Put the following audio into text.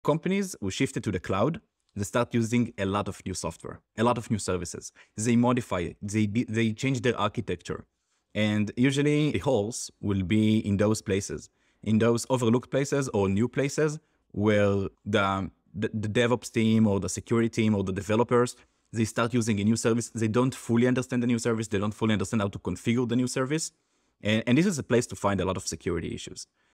Companies who shifted to the cloud, they start using a lot of new software, a lot of new services. They modify it. They change their architecture. And usually the holes will be in those places, in those overlooked places or new places where the DevOps team or the security team or the developers, they start using a new service. They don't fully understand the new service. They don't fully understand how to configure the new service. And this is a place to find a lot of security issues.